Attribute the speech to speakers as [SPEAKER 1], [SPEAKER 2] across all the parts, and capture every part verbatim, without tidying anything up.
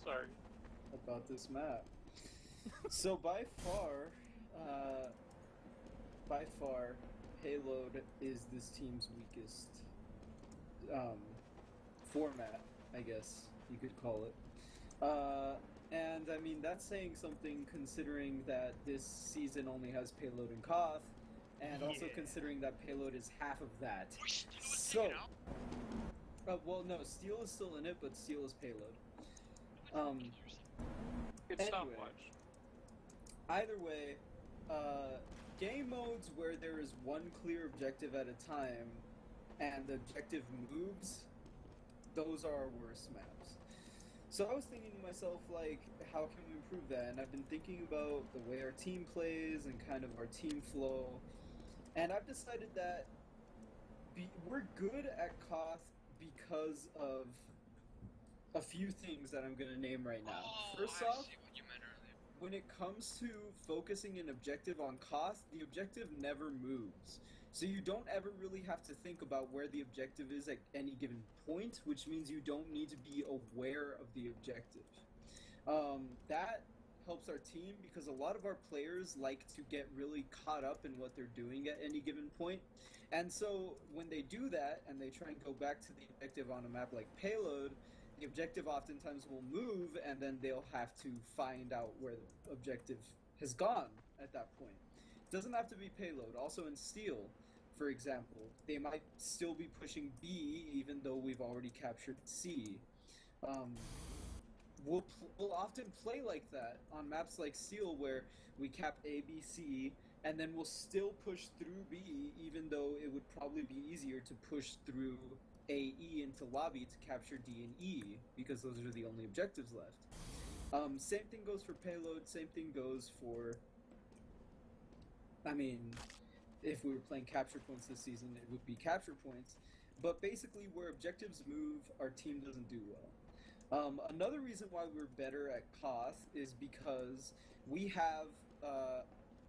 [SPEAKER 1] Sorry.
[SPEAKER 2] About this map. So by far, uh, by far, payload is this team's weakest um, format, I guess you could call it. Uh, and I mean, that's saying something considering that this season only has payload and Koth, and yeah. also considering that payload is half of that. So, uh, well, no, Steel is still in it, but Steel is payload. Um,
[SPEAKER 1] it's
[SPEAKER 2] anyway,
[SPEAKER 1] stopwatch.
[SPEAKER 2] Either way, uh, game modes where there is one clear objective at a time, and the objective moves, those are our worst maps. So I was thinking to myself, like, how can we improve that? And I've been thinking about the way our team plays and kind of our team flow. And I've decided that be, we're good at Koth because of a few things that I'm going to name right now.
[SPEAKER 3] Oh,
[SPEAKER 2] First
[SPEAKER 3] I
[SPEAKER 2] off,
[SPEAKER 3] see what you meant earlier.
[SPEAKER 2] when it comes to focusing an objective on Koth, the objective never moves. So you don't ever really have to think about where the objective is at any given point, which means you don't need to be aware of the objective. Um, that helps our team because a lot of our players like to get really caught up in what they're doing at any given point. And so when they do that and they try and go back to the objective on a map like Payload, the objective oftentimes will move, and then they'll have to find out where the objective has gone at that point. It doesn't have to be Payload. Also in Steel, for example, they might still be pushing B even though we've already captured C. Um, we'll, pl we'll often play like that on maps like Steel where we cap A, B, C, and then we'll still push through B even though it would probably be easier to push through A, E into lobby to capture D and E, because those are the only objectives left. Um, same thing goes for Payload, same thing goes for... I mean, if we were playing capture points this season, it would be capture points. But basically, where objectives move, our team doesn't do well. Um, another reason why we're better at Koth is because we have... Uh,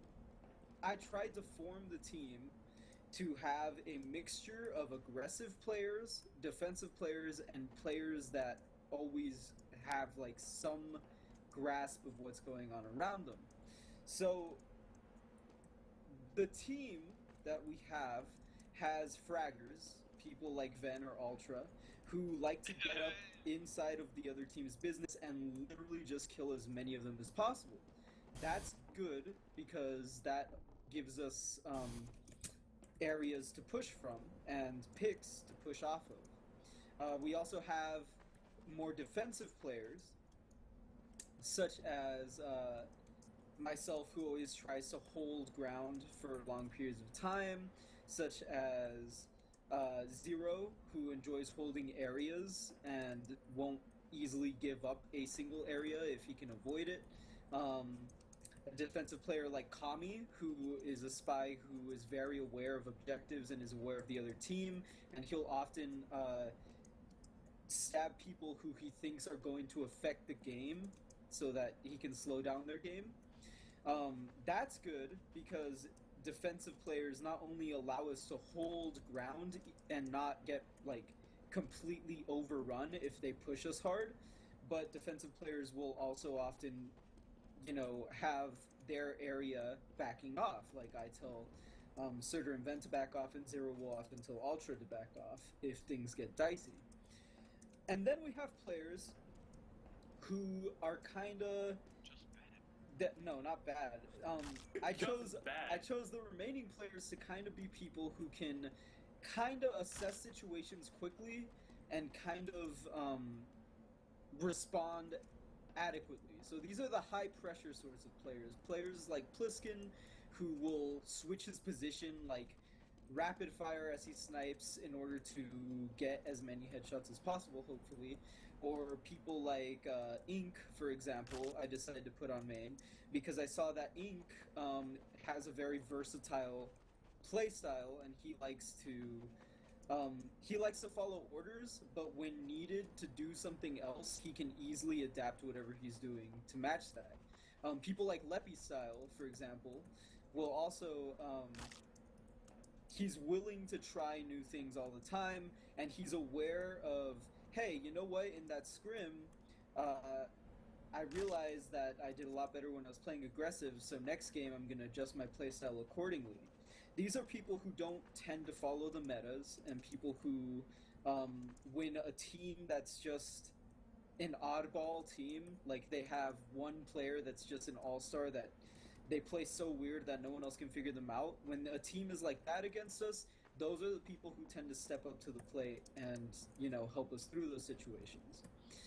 [SPEAKER 2] I tried to form the team to have a mixture of aggressive players, defensive players, and players that always have like some grasp of what's going on around them. So the team that we have has fraggers, people like Ven or Ultra, who like to get up inside of the other team's business and literally just kill as many of them as possible. That's good because that gives us um, areas to push from and picks to push off of. Uh, we also have more defensive players, such as uh, myself, who always tries to hold ground for long periods of time, such as uh, Zero, who enjoys holding areas and won't easily give up a single area if he can avoid it. Um, A defensive player like Kami, who is a spy who is very aware of objectives and is aware of the other team, and he'll often uh, stab people who he thinks are going to affect the game so that he can slow down their game. Um, that's good because defensive players not only allow us to hold ground and not get like completely overrun if they push us hard, but defensive players will also often, you know, have their area backing off. Like I tell um, Surtur and Ven to back off, and Zero will often tell Ultra to back off if things get dicey. And then we have players who are kind of
[SPEAKER 3] Just bad.
[SPEAKER 2] that no, not bad. Um, I chose
[SPEAKER 1] bad.
[SPEAKER 2] I chose the remaining players to kind of be people who can kind of assess situations quickly and kind of um, respond adequately. So these are the high pressure sorts of players. Players like Pliskin, who will switch his position like rapid fire as he snipes in order to get as many headshots as possible, hopefully. Or people like uh, Ink, for example, I decided to put on main because I saw that Ink um, has a very versatile playstyle, and he likes to Um, he likes to follow orders, but when needed to do something else, he can easily adapt whatever he's doing to match that. Um, people like Leppy style, for example, will also, um, he's willing to try new things all the time, and he's aware of, hey, you know what, in that scrim, uh, I realized that I did a lot better when I was playing aggressive, so next game I'm going to adjust my playstyle accordingly. These are people who don't tend to follow the metas, and people who um, win a team that's just an oddball team. Like, they have one player that's just an all-star that they play so weird that no one else can figure them out. When a team is like that against us, those are the people who tend to step up to the plate and, you know, help us through those situations.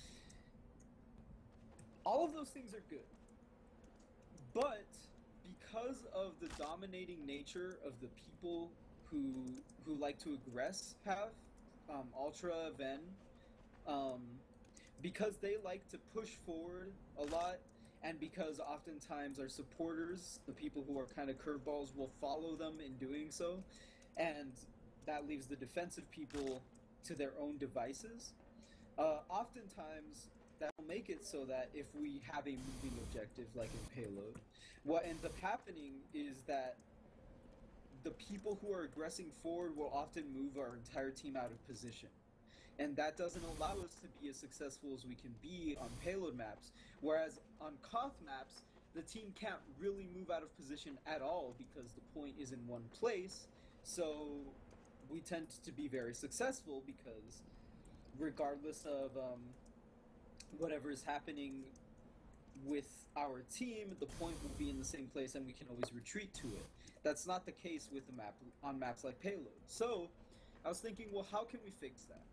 [SPEAKER 2] All of those things are good. But because of the dominating nature of the people who who like to aggress have, um, Ultra, Ven, um, because they like to push forward a lot, and because oftentimes our supporters, the people who are kind of curveballs, will follow them in doing so, and that leaves the defensive people to their own devices, uh, oftentimes that will make it so that if we have a moving objective like in Payload, what ends up happening is that the people who are aggressing forward will often move our entire team out of position. And that doesn't allow us to be as successful as we can be on Payload maps. Whereas on Koth maps, the team can't really move out of position at all because the point is in one place. So we tend to be very successful because regardless of um, whatever is happening with our team, the point will be in the same place and we can always retreat to it. That's not the case with the map on maps like Payload. So I was thinking, well, how can we fix that?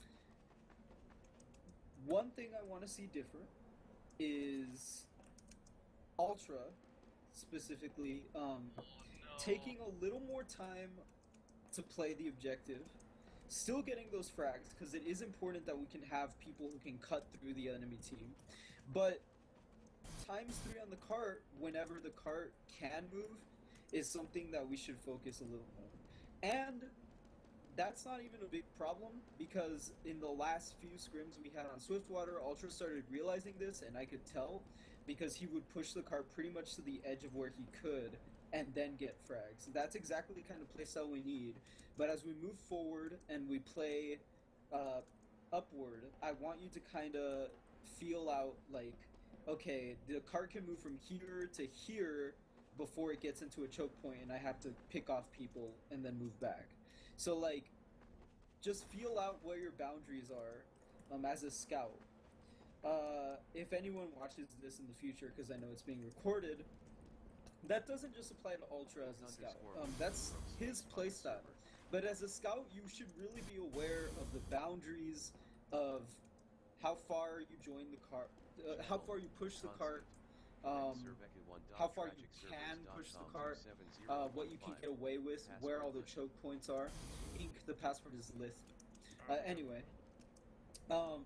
[SPEAKER 2] One thing I want to see different is Ultra, specifically, um,
[SPEAKER 1] Oh, no.
[SPEAKER 2] taking a little more time to play the objective, still getting those frags, because it is important that we can have people who can cut through the enemy team, but times three on the cart, whenever the cart can move, is something that we should focus a little more. And that's not even a big problem, because in the last few scrims we had on Swiftwater, Ultra started realizing this, and I could tell, because he would push the cart pretty much to the edge of where he could, and then get frags. That's exactly the kind of playstyle we need, but as we move forward and we play uh, upward, I want you to kind of feel out, like, okay, the cart can move from here to here before it gets into a choke point, and I have to pick off people and then move back. So, like, just feel out where your boundaries are um, as a scout. Uh, if anyone watches this in the future, because I know it's being recorded, that doesn't just apply to Ultra as a scout. Um, that's his playstyle. But as a scout, you should really be aware of the boundaries of how far you join the cart, uh, how far you push the cart, um, how far you can push the cart, uh, what you can get away with, where all the choke points are. Ink, the password is Lith. Uh, anyway, um,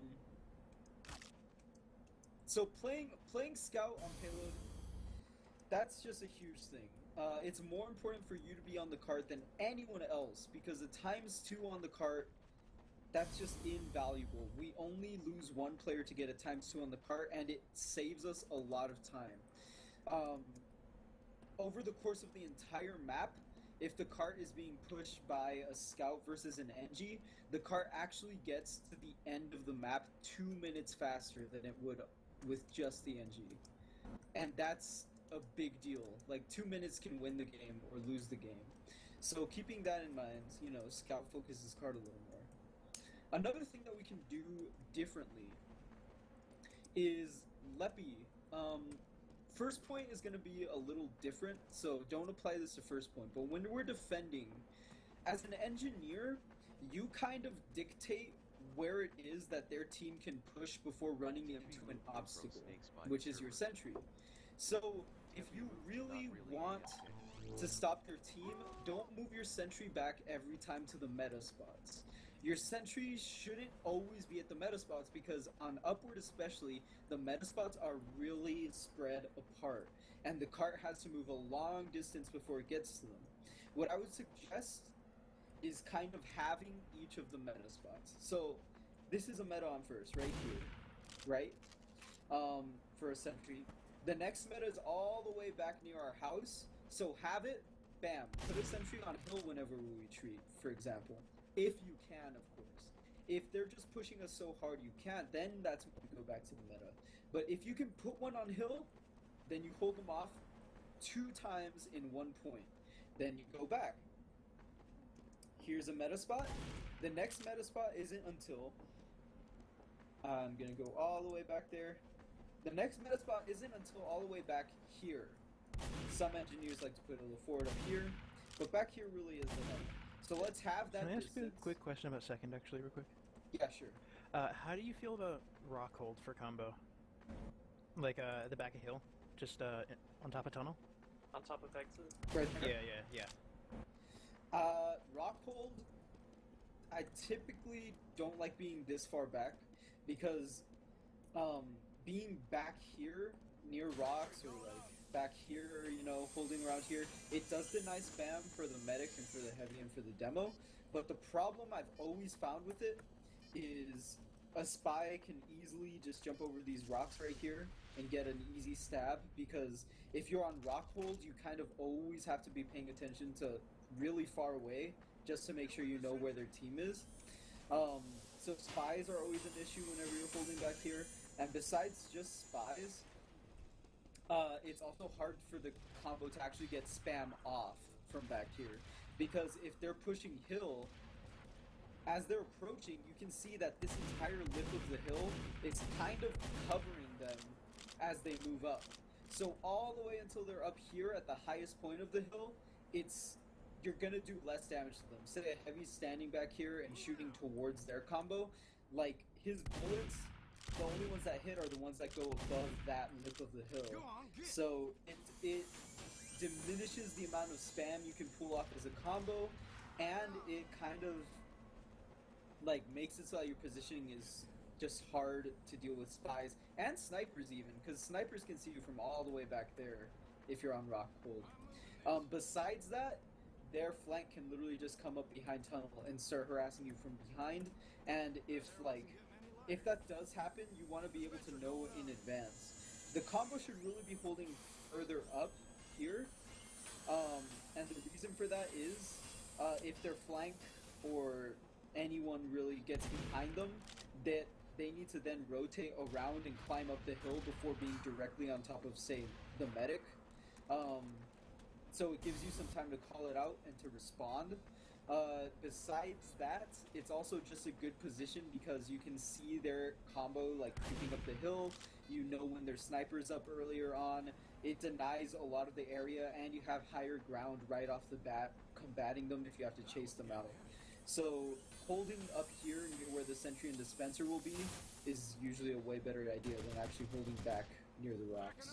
[SPEAKER 2] so playing playing Scout on Payload, that's just a huge thing. Uh, it's more important for you to be on the cart than anyone else, because the times two on the cart, that's just invaluable. We only lose one player to get a times two on the cart, and it saves us a lot of time. Um, over the course of the entire map, if the cart is being pushed by a scout versus an N G, the cart actually gets to the end of the map two minutes faster than it would with just the N G. And that's a big deal. Like, two minutes can win the game or lose the game. So keeping that in mind, you know, scout focuses cart a little more. Another thing that we can do differently is Leppy. Um, first point is going to be a little different, so don't apply this to first point. But when we're defending, as an engineer, you kind of dictate where it is that their team can push before running into an obstacle, which is your sentry. So if you really want to stop their team, don't move your sentry back every time to the meta spots. Your sentry shouldn't always be at the meta spots, because on upward especially, the meta spots are really spread apart, and the cart has to move a long distance before it gets to them. What I would suggest is kind of having each of the meta spots. So this is a meta on first, right here, right? Um, for a sentry. The next meta is all the way back near our house, so have it, bam, put a sentry on hill whenever we retreat, for example. If you can, of course. if they're just pushing us so hard you can't, then that's when we go back to the meta. But if you can put one on hill, then you hold them off two times in one point. Then you go back. Here's a meta spot. The next meta spot isn't until... I'm going to go all the way back there. The next meta spot isn't until all the way back here. Some engineers like to put it a little forward up here, but back here really is the meta. So let's have that
[SPEAKER 1] Can I ask
[SPEAKER 2] distance.
[SPEAKER 1] a quick question about second, actually, real quick?
[SPEAKER 2] Yeah, sure.
[SPEAKER 1] Uh, how do you feel about rock hold for combo? Like, uh, the back of hill? Just, uh, on top of tunnel?
[SPEAKER 3] On top of exit?
[SPEAKER 2] Right there.
[SPEAKER 1] Yeah, yeah, yeah.
[SPEAKER 2] Uh, rock hold, I typically don't like being this far back, because, um, being back here, near rocks, or, like, back here, you know, holding around here, it does deny spam for the medic and for the heavy and for the demo, but the problem I've always found with it is a spy can easily just jump over these rocks right here and get an easy stab, because if you're on rock hold, you kind of always have to be paying attention to really far away just to make sure you know where their team is. Um, so spies are always an issue whenever you're holding back here, and besides just spies, uh, it's also hard for the combo to actually get spam off from back here, because if they're pushing hill, as they're approaching, you can see that this entire lip of the hill is kind of covering them as they move up. So all the way until they're up here at the highest point of the hill, it's you're gonna do less damage to them. Say a heavy's standing back here and shooting towards their combo, like his bullets, the only ones that hit are the ones that go above that lip of the hill. So it, it diminishes the amount of spam you can pull off as a combo, and it kind of like makes it so that your positioning is just hard to deal with spies and snipers even, because snipers can see you from all the way back there if you're on rock hold. Um, besides that, their flank can literally just come up behind tunnel and start harassing you from behind, and if like if that does happen, you want to be able to know in advance. The combo should really be holding further up here, um, and the reason for that is uh, if their flank or anyone really gets behind them, that they need to then rotate around and climb up the hill before being directly on top of, say, the medic. Um, so it gives you some time to call it out and to respond. Uh, besides that, it's also just a good position because you can see their combo like creeping up the hill. You know when their sniper's up earlier on. It denies a lot of the area, and you have higher ground right off the bat combating them if you have to chase them out. So holding up here near where the sentry and dispenser will be is usually a way better idea than actually holding back near the rocks.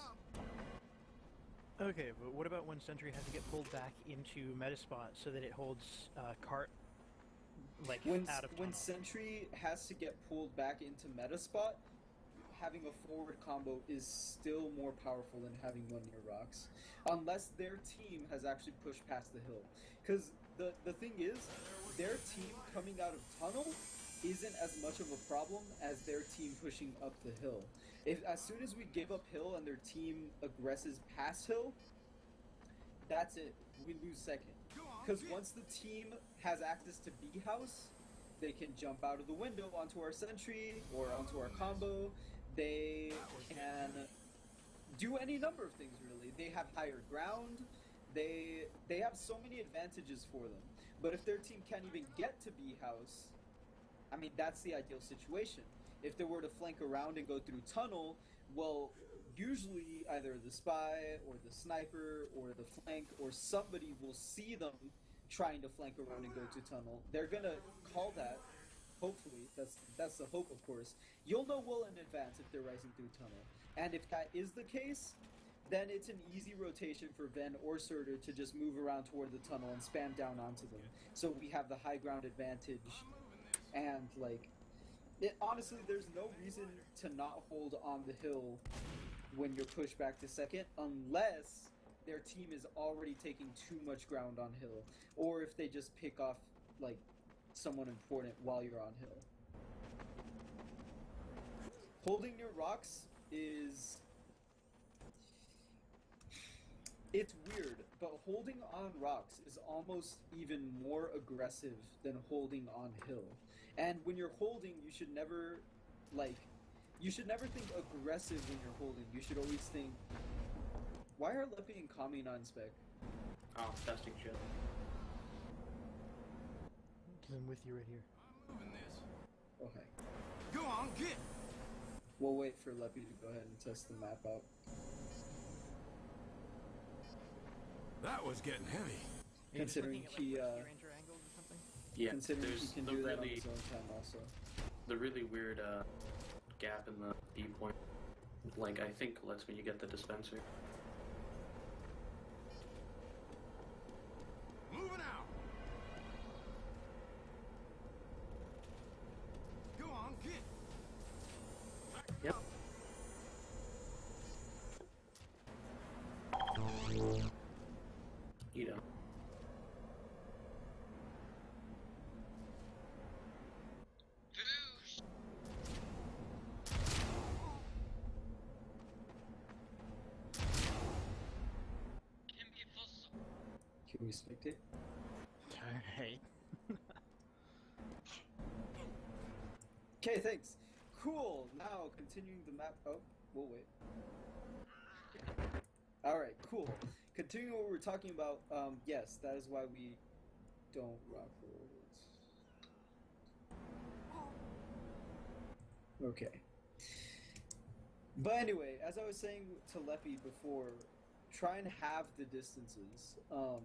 [SPEAKER 1] Okay, but what about when sentry has to get pulled back into meta spot so that it holds uh, cart like
[SPEAKER 2] when,
[SPEAKER 1] out of tunnel?
[SPEAKER 2] When sentry has to get pulled back into meta spot, having a forward combo is still more powerful than having one near rocks, unless their team has actually pushed past the hill. Because the the thing is, their team coming out of tunnel isn't as much of a problem as their team pushing up the hill. If as soon as we give up hill and their team aggresses past hill, that's it. We lose second. Because once the team has access to B house, they can jump out of the window onto our sentry or onto our combo. They can do any number of things, really. They have higher ground. They they have so many advantages for them. But if their team can't even get to B house, I mean, that's the ideal situation. If they were to flank around and go through tunnel, well, usually either the spy or the sniper or the flank or somebody will see them trying to flank around and go to tunnel. They're gonna call that, hopefully, that's that's the hope, of course. You'll know well in advance if they're rising through tunnel. And if that is the case, then it's an easy rotation for Ven or Surtur to just move around toward the tunnel and spam down onto them. So we have the high ground advantage. And, like, it, honestly, there's no reason to not hold on the hill when you're pushed back to second, unless their team is already taking too much ground on hill, or if they just pick off, like, someone important while you're on hill. Holding near rocks is... It's weird, but holding on rocks is almost even more aggressive than holding on hill. And when you're holding, you should never, like, you should never think aggressive when you're holding. You should always think, why are Leppy and Kami not in spec?
[SPEAKER 3] Oh, testing shit.
[SPEAKER 1] Because I'm with you right here.
[SPEAKER 4] I'm moving this.
[SPEAKER 2] Okay.
[SPEAKER 4] Go on, get!
[SPEAKER 2] We'll wait for Leppy to go ahead and test the map out.
[SPEAKER 4] That was getting heavy.
[SPEAKER 1] Are you just
[SPEAKER 2] Considering
[SPEAKER 1] looking at, like,
[SPEAKER 2] he, uh,
[SPEAKER 1] Ranger angles or something?
[SPEAKER 3] Yeah,
[SPEAKER 2] Considering
[SPEAKER 3] there's
[SPEAKER 2] he can
[SPEAKER 3] the
[SPEAKER 2] do that on
[SPEAKER 3] really,
[SPEAKER 2] his own time also.
[SPEAKER 3] the really weird uh, gap in the D point. Like, I think lets me get the dispenser.
[SPEAKER 4] Moving out! Go on, get!
[SPEAKER 3] Yep. You know.
[SPEAKER 2] Can we spectate?
[SPEAKER 1] Alright.
[SPEAKER 2] Okay, thanks. Cool. Now continuing the map. Oh, we'll wait. All right, cool. Continuing what we're talking about. Um, yes, that is why we don't rock rolls. Okay. But anyway, as I was saying to Leppy before, try and have the distances um,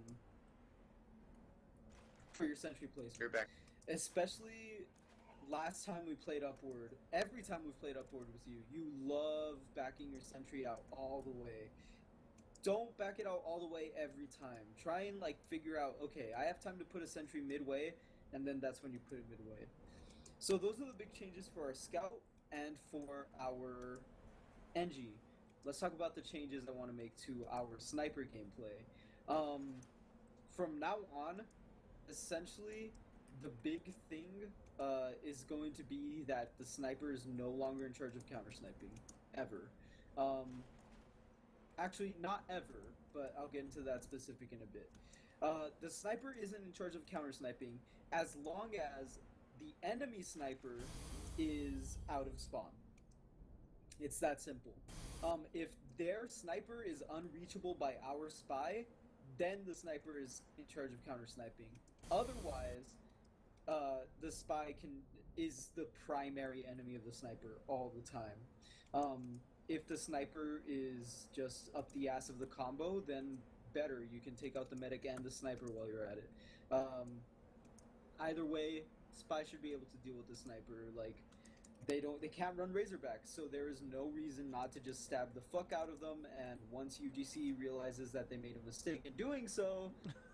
[SPEAKER 2] for your sentry placement.
[SPEAKER 5] You're back.
[SPEAKER 2] Especially last time we played Upward. Every time we've played Upward with you, you love backing your sentry out all the way. Don't back it out all the way every time. Try and like figure out, okay, I have time to put a sentry midway, and then that's when you put it midway. So those are the big changes for our scout and for our N G. Let's talk about the changes I want to make to our sniper gameplay. Um, from now on, essentially, the big thing uh, is going to be that the sniper is no longer in charge of counter sniping, ever. Um, actually, not ever, but I'll get into that specific in a bit. Uh, the sniper isn't in charge of counter sniping as long as the enemy sniper is out of spawn. It's that simple. Um, if their sniper is unreachable by our spy, then the sniper is in charge of counter sniping. Otherwise, uh, the spy can is the primary enemy of the sniper all the time. Um, if the sniper is just up the ass of the combo, then better. You can take out the medic and the sniper while you're at it. Um, either way, spy should be able to deal with the sniper. Like, they don't, they can't run Razorbacks, so there is no reason not to just stab the fuck out of them. And once U G C realizes that they made a mistake in doing so,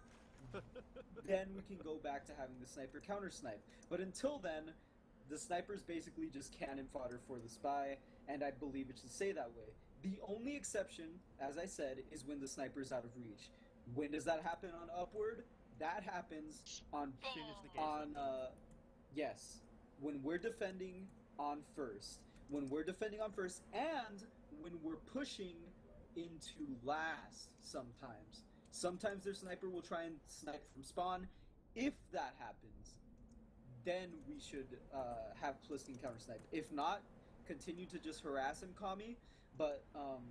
[SPEAKER 2] then we can go back to having the sniper counter snipe. But until then, the sniper's basically just cannon fodder for the spy, and I believe it should stay that way. The only exception, as I said, is when the sniper's out of reach. When does that happen on Upward? That happens on
[SPEAKER 1] As soon as the gate's
[SPEAKER 2] on uh, yes, when we're defending on first, when we're defending on first, and when we're pushing into last. Sometimes, sometimes their sniper will try and snipe from spawn. If that happens, then we should uh, have Pliskin counter snipe. If not, continue to just harass him, Kami. But um,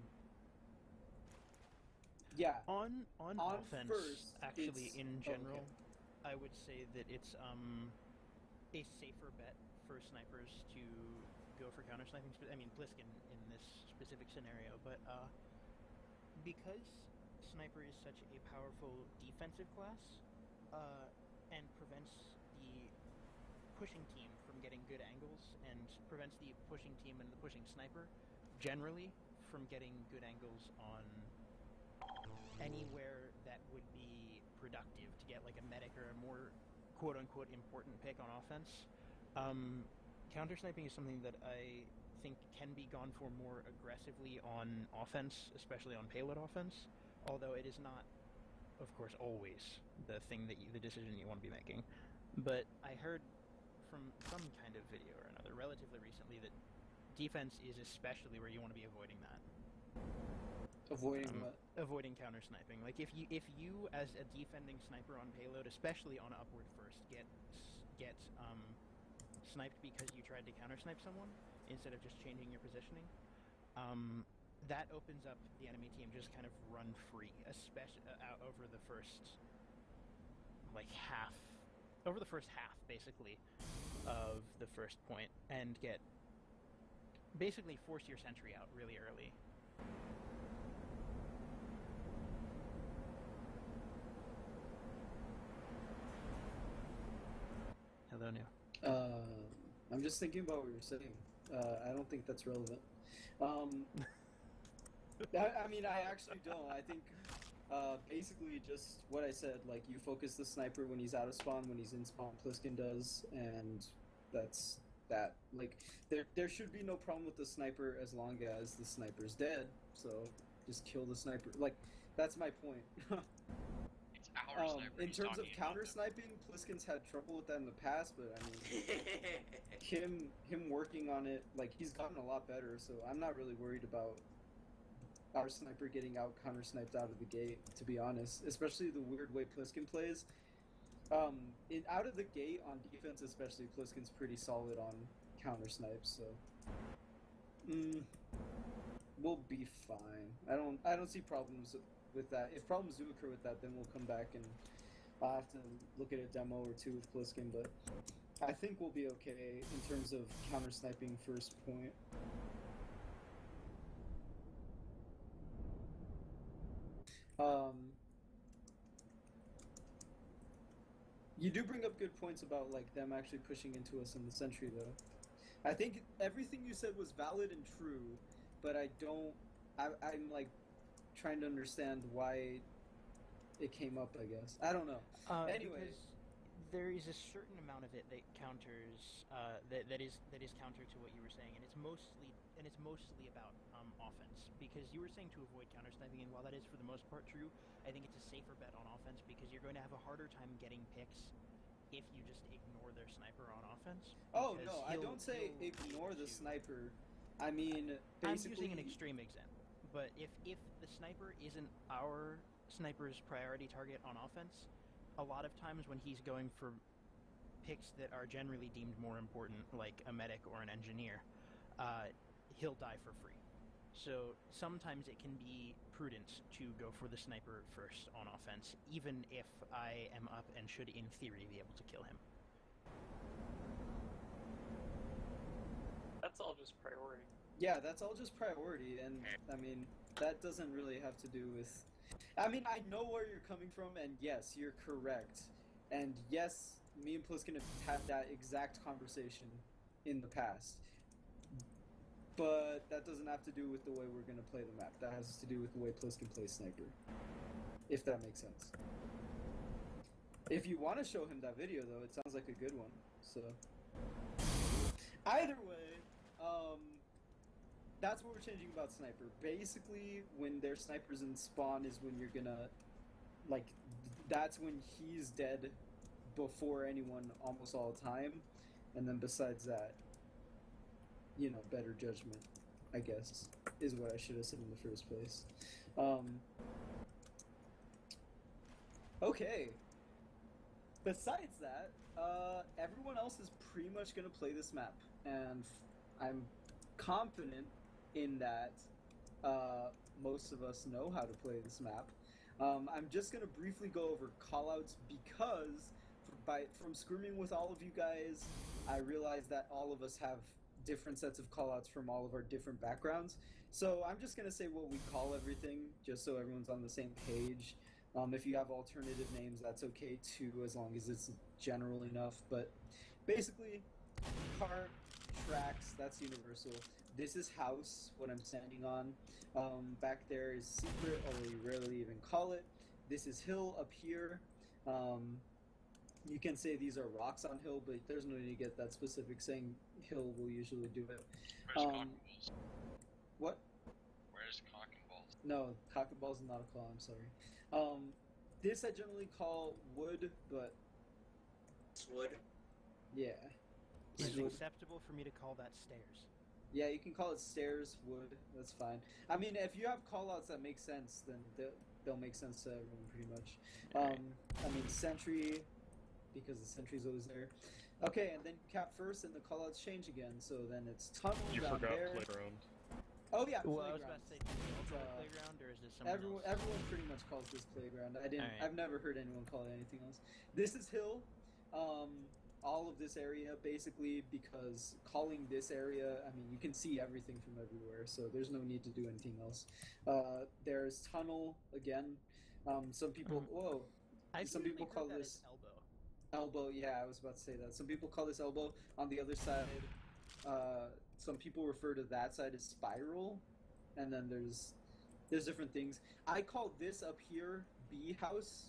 [SPEAKER 2] yeah,
[SPEAKER 1] On on,
[SPEAKER 2] On
[SPEAKER 1] offense,
[SPEAKER 2] first,
[SPEAKER 1] actually,
[SPEAKER 2] it's-
[SPEAKER 1] in
[SPEAKER 2] oh,
[SPEAKER 1] general,
[SPEAKER 2] okay.
[SPEAKER 1] I would say that it's um a safer bet for snipers to go for counter sniping. spe- I mean, Pliskin in this specific scenario, but uh, because sniper is such a powerful defensive class, uh, and prevents the pushing team from getting good angles, and prevents the pushing team and the pushing sniper generally from getting good angles on anywhere that would be productive to get like a medic or a more quote-unquote important pick on offense. Um, counter sniping is something that I think can be gone for more aggressively on offense, especially on payload offense, although it is not, of course, always the thing that you, the decision you want to be making. But I heard from some kind of video or another relatively recently that defense is especially where you want to be avoiding that.
[SPEAKER 2] Avoiding
[SPEAKER 1] um,
[SPEAKER 2] what?
[SPEAKER 1] avoiding counter sniping. Like if you if you as a defending sniper on payload, especially on upward first, get get um, sniped because you tried to counter snipe someone instead of just changing your positioning, um, that opens up the enemy team just kind of run free, especially uh, out over the first like half, over the first half basically of the first point, and get basically force your sentry out really early. Hello, New.
[SPEAKER 2] Uh, I'm just thinking about what you're saying. Uh, I don't think that's relevant. Um, I, I mean, I actually don't. I think uh, basically just what I said. Like, you focus the sniper when he's out of spawn, when he's in spawn, Pliskin does, and that's that. Like, there there should be no problem with the sniper as long as the sniper's dead. So just kill the sniper. Like, that's my point.
[SPEAKER 5] It's our
[SPEAKER 2] Um,
[SPEAKER 5] sniper.
[SPEAKER 2] in
[SPEAKER 5] he's
[SPEAKER 2] terms of
[SPEAKER 5] talking about
[SPEAKER 2] counter
[SPEAKER 5] them.
[SPEAKER 2] sniping, Pliskin's had trouble with that in the past, but I mean, him him working on it, like, he's gotten a lot better. So I'm not really worried about our sniper getting out counter sniped out of the gate, to be honest. Especially the weird way Pliskin plays. Um, in out of the gate on defense, especially, Pliskin's pretty solid on counter snipes. So mm, we'll be fine. I don't I don't see problems with that. If problems do occur with that, then we'll come back and I'll have to look at a demo or two with Pliskin, but I think we'll be okay in terms of counter sniping first point. Um, you do bring up good points about like them actually pushing into us in the sentry, though. I think everything you said was valid and true, but I don't. I, I'm like trying to understand why it came up. I guess I don't know.
[SPEAKER 1] Uh,
[SPEAKER 2] Anyway.
[SPEAKER 1] because there is a certain amount of it that counters uh, that that is that is counter to what you were saying, and it's mostly and it's mostly about um, offense. Because you were saying to avoid counter sniping, and while that is for the most part true, I think it's a safer bet on offense because you're going to have a harder time getting picks if you just ignore their sniper on offense.
[SPEAKER 2] Oh
[SPEAKER 1] because
[SPEAKER 2] no, I
[SPEAKER 1] he'll-
[SPEAKER 2] don't say
[SPEAKER 1] he'll be
[SPEAKER 2] ignore
[SPEAKER 1] able
[SPEAKER 2] the
[SPEAKER 1] to-
[SPEAKER 2] sniper. I mean,
[SPEAKER 1] I'm
[SPEAKER 2] basically.
[SPEAKER 1] using an extreme example, but if if the sniper isn't our sniper's priority target on offense, a lot of times when he's going for picks that are generally deemed more important, like a medic or an engineer, uh, he'll die for free. So sometimes it can be prudent to go for the sniper first on offense, even if I am up and should, in theory, be able to kill him.
[SPEAKER 6] That's all just priority.
[SPEAKER 2] Yeah, that's all just priority, and I mean, that doesn't really have to do with. I mean, I know where you're coming from, and yes, you're correct. And yes, me and Pliskin have had that exact conversation in the past. But that doesn't have to do with the way we're going to play the map. That has to do with the way Pliskin plays Sniper. If that makes sense. If you want to show him that video, though, it sounds like a good one. So, either way, um, that's what we're changing about Sniper. Basically, when their snipers in spawn is when you're gonna, like, that's when he's dead before anyone almost all the time. And then besides that, you know, better judgment, I guess, is what I should have said in the first place. Um, okay. Besides that, uh, everyone else is pretty much going to play this map, and I'm confident in that uh, most of us know how to play this map. Um, I'm just going to briefly go over callouts because by, from scrimming with all of you guys, I realized that all of us have different sets of callouts from all of our different backgrounds. So I'm just going to say what we call everything, just so everyone's on the same page. Um, if you have alternative names, that's okay too, as long as it's general enough. But basically, car, tracks, that's universal. This is house, what I'm standing on. Um, back there is secret, although you rarely even call it. This is hill up here. Um, you can say these are rocks on hill, but there's no need to get that specific. Saying hill will usually do it.
[SPEAKER 5] Where's
[SPEAKER 2] Um,
[SPEAKER 5] cock and balls?
[SPEAKER 2] What?
[SPEAKER 5] Where's cock and balls?
[SPEAKER 2] No, cock and balls is not a call, I'm sorry. Um, this I generally call wood, but
[SPEAKER 7] It's wood.
[SPEAKER 2] yeah.
[SPEAKER 1] Is
[SPEAKER 2] It's
[SPEAKER 1] it
[SPEAKER 2] wood.
[SPEAKER 1] acceptable for me to call that stairs?
[SPEAKER 2] Yeah, you can call it stairs, wood. That's fine. I mean, if you have callouts that make sense, then they'll, they'll make sense to everyone pretty much. Um, I mean, sentry, because the sentry's always there. Okay, and then cap first, and the callouts change again. So then it's tunnel
[SPEAKER 6] You
[SPEAKER 2] down
[SPEAKER 6] forgot
[SPEAKER 2] there.
[SPEAKER 6] playground.
[SPEAKER 2] Oh yeah,
[SPEAKER 1] Well, I was
[SPEAKER 2] playground.
[SPEAKER 1] about to say, do you all call it
[SPEAKER 2] Uh,
[SPEAKER 1] playground, or is this someone
[SPEAKER 2] Everyone,
[SPEAKER 1] else?
[SPEAKER 2] everyone pretty much calls this playground. I didn't.
[SPEAKER 1] Alright.
[SPEAKER 2] I've never heard anyone call it anything else. This is hill. Um, all of this area basically, because calling this area, I mean, you can see everything from everywhere, so there's no need to do anything else. Uh, there's tunnel again. Um, some people.
[SPEAKER 1] Hmm.
[SPEAKER 2] Whoa.
[SPEAKER 1] I
[SPEAKER 2] some
[SPEAKER 1] usually
[SPEAKER 2] people
[SPEAKER 1] heard
[SPEAKER 2] call
[SPEAKER 1] that
[SPEAKER 2] this-
[SPEAKER 1] as elbow.
[SPEAKER 2] Elbow, yeah, I was about to say that. Some people call this elbow. On the other side, uh, some people refer to that side as spiral, and then there's there's different things. I call this up here B house.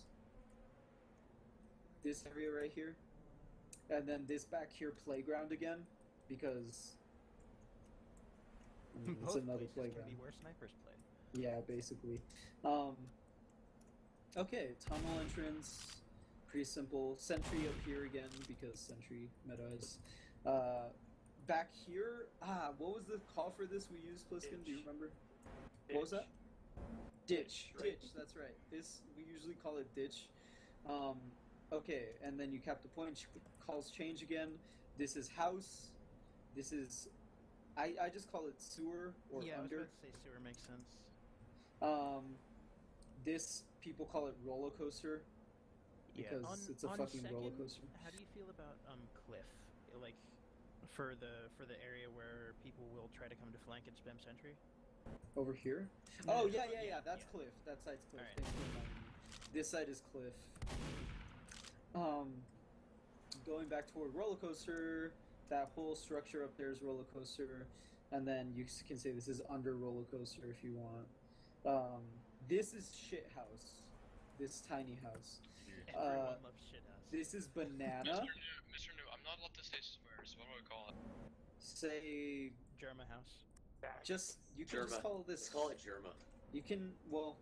[SPEAKER 2] This area right here, and then this back here playground again, because I mean, it's
[SPEAKER 1] Both
[SPEAKER 2] another
[SPEAKER 1] places can
[SPEAKER 2] playground.
[SPEAKER 1] be where snipers play.
[SPEAKER 2] Yeah, basically. Um, okay, tunnel entrance, pretty simple. Sentry up here again because sentry meta is. Uh, back here, ah, what was the call for this we used, Pliskin? Do you
[SPEAKER 6] Ditch.
[SPEAKER 2] remember? What was that? Ditch.
[SPEAKER 6] Ditch, right.
[SPEAKER 2] Ditch. That's right. This we usually call it ditch. Um, okay, and then you cap the point. ch- Calls change again. This is house. This is. I, I just call it sewer or
[SPEAKER 1] yeah, I was
[SPEAKER 2] under.
[SPEAKER 1] about to say sewer makes sense.
[SPEAKER 2] Um, this people call it roller coaster
[SPEAKER 1] Yeah.
[SPEAKER 2] because
[SPEAKER 1] on,
[SPEAKER 2] it's a
[SPEAKER 1] on
[SPEAKER 2] fucking
[SPEAKER 1] second,
[SPEAKER 2] roller coaster.
[SPEAKER 1] How do you feel about um cliff? Like for the for the area where people will try to come to flank and spam sentry?
[SPEAKER 2] Over here?
[SPEAKER 1] No,
[SPEAKER 2] Oh
[SPEAKER 1] no,
[SPEAKER 2] yeah,
[SPEAKER 1] no,
[SPEAKER 2] yeah, yeah.
[SPEAKER 1] yeah,
[SPEAKER 2] That's
[SPEAKER 1] yeah.
[SPEAKER 2] cliff. That side's cliff.
[SPEAKER 1] Alright.
[SPEAKER 2] Thanks for reminding me. This side is cliff. Um, going back toward roller coaster. That whole structure up there is roller coaster, and then you can say this is under roller coaster if you want. Um, this is shit house. This tiny house.
[SPEAKER 1] Everyone
[SPEAKER 2] Uh,
[SPEAKER 1] loves shit house.
[SPEAKER 2] This is
[SPEAKER 5] Mister
[SPEAKER 2] banana.
[SPEAKER 5] New, Mister New, I'm not allowed to say swears. What do I call it?
[SPEAKER 2] Say
[SPEAKER 1] Germa house.
[SPEAKER 2] just you can just
[SPEAKER 7] Germa.
[SPEAKER 2] call
[SPEAKER 7] Let's
[SPEAKER 2] this.
[SPEAKER 7] call it Germa.
[SPEAKER 2] You can well.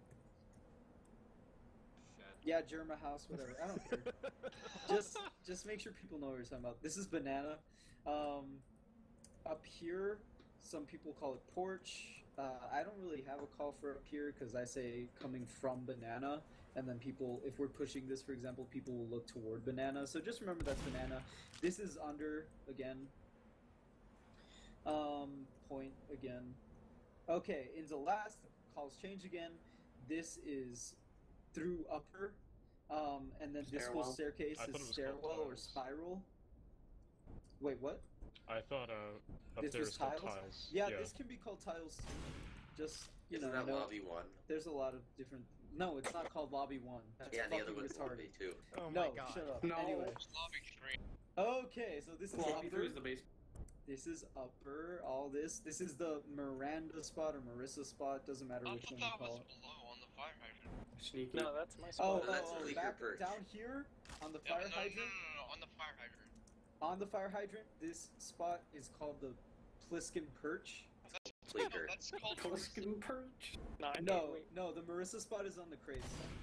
[SPEAKER 2] Yeah, Germa house, whatever. I don't care. just just make sure people know what you're talking about. This is banana. Um, up here, some people call it porch. Uh, I don't really have a call for up here because I say coming from banana, and then people, if we're pushing this, for example, people will look toward banana. So just remember that's banana. This is under again. Um, point again. Okay, into last calls change again. This is through upper, um, and then this whole
[SPEAKER 7] Stairwell?
[SPEAKER 2] staircase
[SPEAKER 6] I thought it
[SPEAKER 2] is
[SPEAKER 6] was
[SPEAKER 2] stairwell
[SPEAKER 6] called
[SPEAKER 2] or
[SPEAKER 6] tiles.
[SPEAKER 2] spiral. Wait, what?
[SPEAKER 6] I thought uh, up
[SPEAKER 2] This
[SPEAKER 6] there
[SPEAKER 2] was
[SPEAKER 6] is called
[SPEAKER 2] tiles?
[SPEAKER 6] tiles.
[SPEAKER 2] Yeah, this can be called tiles too. Just you
[SPEAKER 7] Isn't
[SPEAKER 2] know,
[SPEAKER 7] that
[SPEAKER 2] no,
[SPEAKER 7] lobby one?
[SPEAKER 2] there's a lot of different. No, it's not called lobby one. That's
[SPEAKER 7] Yeah, the
[SPEAKER 2] fucking
[SPEAKER 7] other one's
[SPEAKER 2] retarded.
[SPEAKER 7] lobby two.
[SPEAKER 1] Oh
[SPEAKER 2] no,
[SPEAKER 1] my god.
[SPEAKER 2] shut up.
[SPEAKER 3] No.
[SPEAKER 2] Anyway,
[SPEAKER 5] It's lobby three.
[SPEAKER 2] okay, so this is
[SPEAKER 3] Lobby
[SPEAKER 2] upper.
[SPEAKER 3] three is the base.
[SPEAKER 2] This is upper. All this. This is the Miranda spot or Marissa spot. Doesn't matter
[SPEAKER 5] I
[SPEAKER 2] which
[SPEAKER 5] thought
[SPEAKER 2] one you
[SPEAKER 5] that
[SPEAKER 2] call
[SPEAKER 5] was
[SPEAKER 2] it.
[SPEAKER 5] below on the fire hydrant.
[SPEAKER 3] Sneaky.
[SPEAKER 8] No, that's my
[SPEAKER 2] Oh,
[SPEAKER 8] spot.
[SPEAKER 2] oh,
[SPEAKER 7] No, that's
[SPEAKER 2] oh,
[SPEAKER 7] leaker
[SPEAKER 2] back
[SPEAKER 7] perch.
[SPEAKER 2] down here on the
[SPEAKER 5] Yeah,
[SPEAKER 2] fire
[SPEAKER 5] no, no, no,
[SPEAKER 2] hydrant.
[SPEAKER 5] no, no, no, on the fire hydrant.
[SPEAKER 2] On the fire hydrant, this spot is called the Pliskin Perch.
[SPEAKER 5] No,
[SPEAKER 7] Leaker.
[SPEAKER 5] that's called
[SPEAKER 3] Pliskin perch.
[SPEAKER 8] No, I
[SPEAKER 2] No,
[SPEAKER 8] know, wait.
[SPEAKER 2] no, the Marissa spot is on the crates.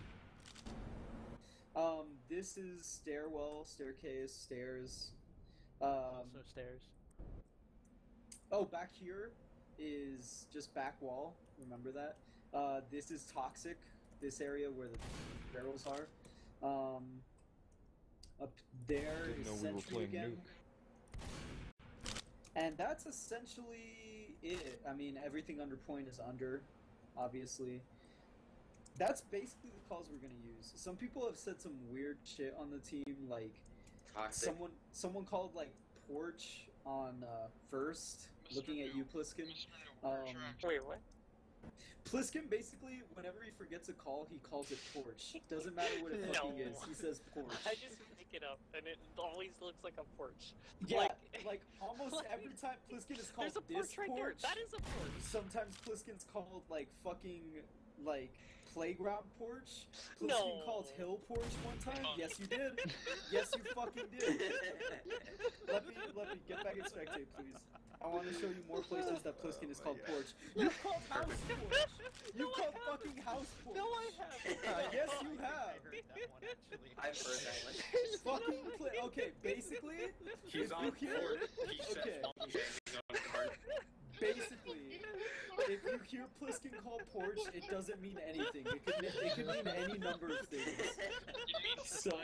[SPEAKER 2] Um, this is stairwell, staircase, stairs. Um,
[SPEAKER 1] Also stairs.
[SPEAKER 2] oh, back here is just back wall. Remember that? Uh, this is toxic. This area where the barrels are. Um, up there
[SPEAKER 6] Didn't
[SPEAKER 2] is
[SPEAKER 6] know we were
[SPEAKER 2] sentry
[SPEAKER 6] playing
[SPEAKER 2] again.
[SPEAKER 6] Nuke.
[SPEAKER 2] And that's essentially it. I mean, everything under point is under, obviously. That's basically the calls we're gonna use. Some people have said some weird shit on the team, like
[SPEAKER 7] Toxic.
[SPEAKER 2] someone someone called like porch on uh, first,
[SPEAKER 5] Mister
[SPEAKER 2] looking at
[SPEAKER 5] New.
[SPEAKER 2] you, Pliskin.
[SPEAKER 5] Mister New, we're
[SPEAKER 2] Um,
[SPEAKER 5] tracked.
[SPEAKER 8] Wait, what?
[SPEAKER 2] Pliskin basically, whenever he forgets a call, he calls it porch. Doesn't matter what it
[SPEAKER 8] No.
[SPEAKER 2] fucking is. He says porch.
[SPEAKER 8] I just make it up, and it always looks like a porch.
[SPEAKER 2] Yeah,
[SPEAKER 8] like,
[SPEAKER 2] like almost
[SPEAKER 8] like,
[SPEAKER 2] every time Pliskin is called
[SPEAKER 8] There's a
[SPEAKER 2] this
[SPEAKER 8] porch right there. That is a porch.
[SPEAKER 2] Sometimes Pliskin's called like fucking like playground porch. Pliskin
[SPEAKER 8] No.
[SPEAKER 2] called hill porch one time. Yes, you did. Yes, you fucking did. Let me let me get back in spectate, please. I want to show you more places that Pliskin is called porch. You called house porch. You
[SPEAKER 8] No, I
[SPEAKER 2] called
[SPEAKER 8] haven't.
[SPEAKER 2] fucking house porch.
[SPEAKER 8] No, I haven't.
[SPEAKER 2] Uh, yes, you
[SPEAKER 1] I
[SPEAKER 2] have.
[SPEAKER 1] heard that one actually.
[SPEAKER 7] I've heard that one.
[SPEAKER 2] Fucking pla- okay. Basically,
[SPEAKER 3] He's on
[SPEAKER 2] you hear-
[SPEAKER 3] board. He says
[SPEAKER 2] Okay.
[SPEAKER 3] while he's hanging on a cart.
[SPEAKER 2] basically, if you hear Pliskin call porch, it doesn't mean anything. It could, it could mean any number of things. So,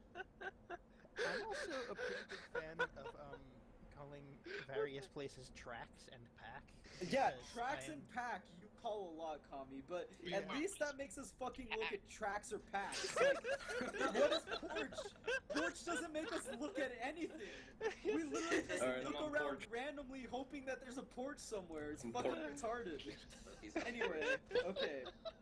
[SPEAKER 1] I'm also a pretty big fan of um, calling various places tracks and pack.
[SPEAKER 2] yeah,
[SPEAKER 1] because
[SPEAKER 2] tracks
[SPEAKER 1] I
[SPEAKER 2] and
[SPEAKER 1] am-
[SPEAKER 2] pack you call a lot, Kami, but
[SPEAKER 1] Yeah.
[SPEAKER 2] at least that makes us fucking look at tracks or packs. Like, what is porch? Porch doesn't make us look at anything. We literally just
[SPEAKER 3] Alright, I'm
[SPEAKER 2] look
[SPEAKER 3] on
[SPEAKER 2] around
[SPEAKER 3] porch.
[SPEAKER 2] randomly hoping that there's a porch somewhere. It's
[SPEAKER 3] I'm
[SPEAKER 2] fucking
[SPEAKER 3] porch.
[SPEAKER 2] retarded.
[SPEAKER 7] He's
[SPEAKER 2] Anyway, okay.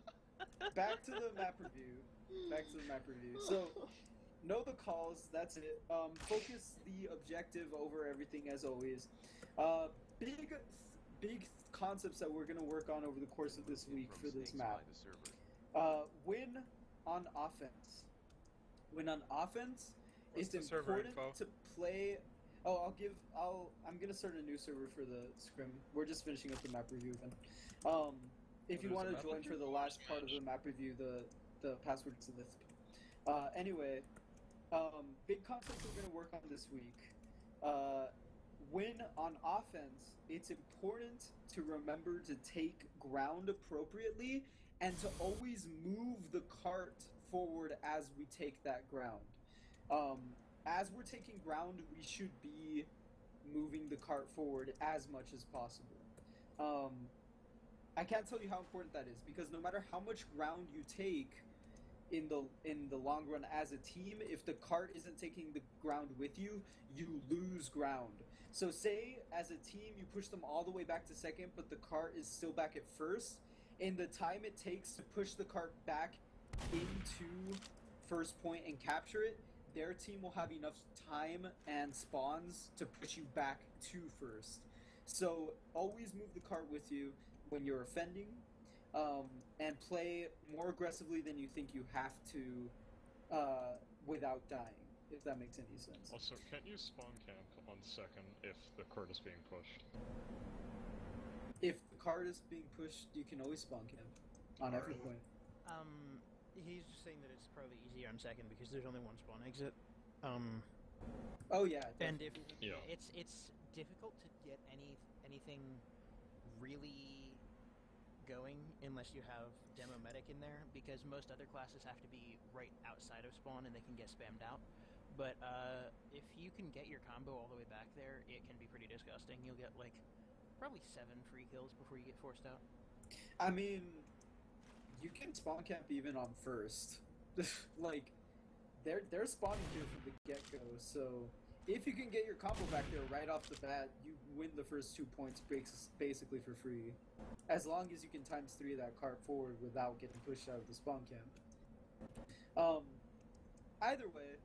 [SPEAKER 2] Back to the map review. Back to the map review. So, know the calls, that's it. Um, focus the objective over everything as always. Uh, big, big concepts that we're gonna work on over the course of this week for this map. Uh, win on offense. Win on offense.
[SPEAKER 6] What's
[SPEAKER 2] It's
[SPEAKER 6] the server
[SPEAKER 2] important
[SPEAKER 6] info?
[SPEAKER 2] to play. Oh, I'll give. I'll. I'm gonna start a new server for the scrim. We're just finishing up the map review event. Um, if
[SPEAKER 6] What
[SPEAKER 2] you
[SPEAKER 6] is
[SPEAKER 2] want
[SPEAKER 6] the
[SPEAKER 2] to
[SPEAKER 6] map
[SPEAKER 2] join
[SPEAKER 6] review?
[SPEAKER 2] for the last part of the map review, the the password's list. Uh, anyway, um, big concepts we're gonna work on this week. Uh, when on offense, it's important to remember to take ground appropriately and to always move the cart forward as we take that ground. Um, as we're taking ground, we should be moving the cart forward as much as possible. Um, I can't tell you how important that is because no matter how much ground you take in the in the long run as a team, if the cart isn't taking the ground with you, you lose ground. So say as a team you push them all the way back to second, but the cart is still back at first. In the time it takes to push the cart back into first point and capture it, their team will have enough time and spawns to push you back to first. So always move the cart with you when you're offending, um, and play more aggressively than you think you have to uh, without dying, if that makes any sense.
[SPEAKER 6] Also, can't you spawn camp on second if the cart is being pushed?
[SPEAKER 2] If the cart is being pushed, you can always spawn camp on every point.
[SPEAKER 1] Um, he's just saying that it's probably easier on second because there's only one spawn exit. Um,
[SPEAKER 2] Oh yeah,
[SPEAKER 1] and if
[SPEAKER 2] definitely.
[SPEAKER 6] Yeah.
[SPEAKER 1] it's it's difficult to get any anything really going unless you have demo medic in there because most other classes have to be right outside of spawn and they can get spammed out. But uh, if you can get your combo all the way back there, it can be pretty disgusting. You'll get like probably seven free kills before you get forced out.
[SPEAKER 2] I mean, you can spawn camp even on first. Like, they're they're spawning here from the get go. So if you can get your combo back there right off the bat, you win the first two points bas- basically for free, as long as you can times three that cart forward without getting pushed out of the spawn camp. Um, either way,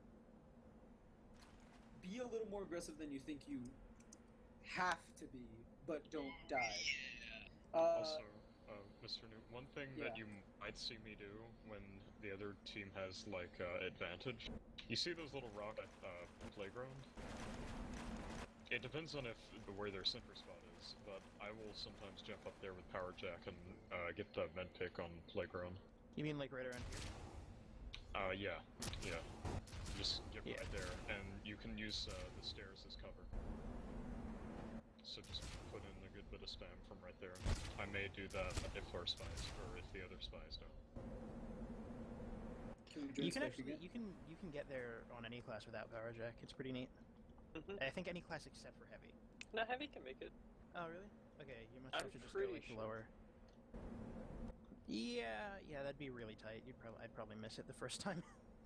[SPEAKER 2] be a little more aggressive than you think you have to be, but don't die. Uh,
[SPEAKER 6] Also, uh, Mister New, one thing
[SPEAKER 2] yeah.
[SPEAKER 6] that you might see me do when the other team has, like, uh, advantage. You see those little rock uh, playground? It depends on if where their center spot is, but I will sometimes jump up there with Power Jack and uh, get the med pick on playground.
[SPEAKER 1] You mean like right around here?
[SPEAKER 6] Uh, yeah, yeah. Just get
[SPEAKER 1] Yeah.
[SPEAKER 6] right there, and you can use uh, the stairs as cover. So just put in a good bit of spam from right there. I may do that if our spies, or if the other spies don't.
[SPEAKER 2] Can we join
[SPEAKER 1] You can
[SPEAKER 2] Skype
[SPEAKER 1] actually
[SPEAKER 2] again?
[SPEAKER 1] you can you can get there on any class without power jack. It's pretty neat.
[SPEAKER 8] Mhm.
[SPEAKER 1] I think any class except for heavy.
[SPEAKER 8] No, heavy can make it.
[SPEAKER 1] Oh really? Okay, you must
[SPEAKER 8] I'm
[SPEAKER 1] have to just go
[SPEAKER 8] pretty
[SPEAKER 1] like
[SPEAKER 8] sure.
[SPEAKER 1] lower. Yeah, yeah, that'd be really tight. You'd probably I'd probably miss it the first time.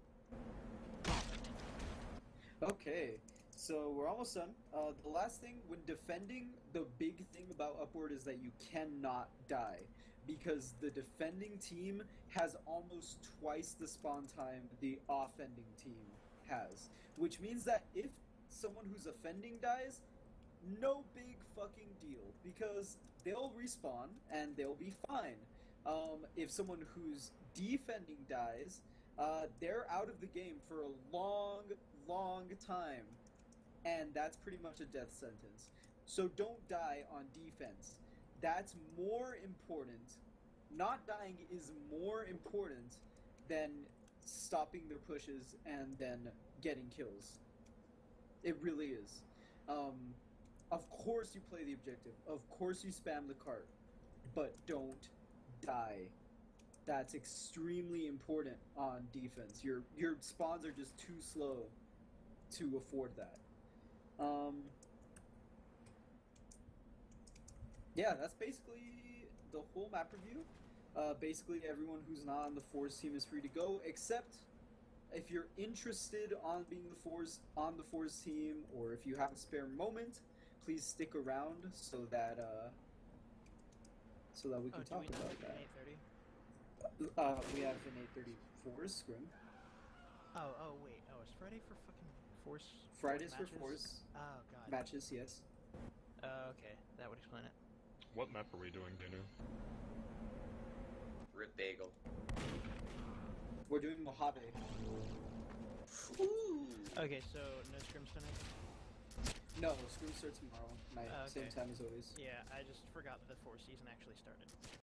[SPEAKER 2] Okay, so we're almost done. Uh, the last thing, when defending, the big thing about Upward is that you cannot die. Because the defending team has almost twice the spawn time the offending team has. Which means that if someone who's offending dies, no big fucking deal. Because they'll respawn and they'll be fine. Um, if someone who's defending dies, uh, they're out of the game for a long, long time. And that's pretty much a death sentence. So don't die on defense. That's more important. Not dying is more important than stopping their pushes and then getting kills. It really is. Um, Of course you play the objective. Of course you spam the cart. But don't die. That's extremely important on defense. Your your spawns are just too slow to afford that. Um, yeah, that's basically the whole map review. Uh, basically, everyone who's not on the Force team is free to go, except if you're interested on being the Force on the Force team, or if you have a spare moment, please stick around so that uh, so that we can
[SPEAKER 1] Oh, do
[SPEAKER 2] talk
[SPEAKER 1] we not
[SPEAKER 2] about
[SPEAKER 1] have
[SPEAKER 2] that.
[SPEAKER 1] eight thirty?
[SPEAKER 2] Uh, we have an eight thirty-four scrim.
[SPEAKER 1] Oh, oh wait. Oh, it's Friday for fucking Force.
[SPEAKER 2] Fridays
[SPEAKER 1] matches?
[SPEAKER 2] for Force
[SPEAKER 1] Oh god.
[SPEAKER 2] matches, yes.
[SPEAKER 1] Uh, okay, that would explain it.
[SPEAKER 6] What map are we doing, Gnu?
[SPEAKER 7] Rip bagel.
[SPEAKER 2] We're doing Mojave.
[SPEAKER 7] Ooh.
[SPEAKER 1] Okay, so no scrims tonight.
[SPEAKER 2] No, scrim starts tomorrow night,
[SPEAKER 1] Oh,
[SPEAKER 2] same
[SPEAKER 1] okay.
[SPEAKER 2] time as always.
[SPEAKER 1] Yeah, I just forgot that the Force season actually started.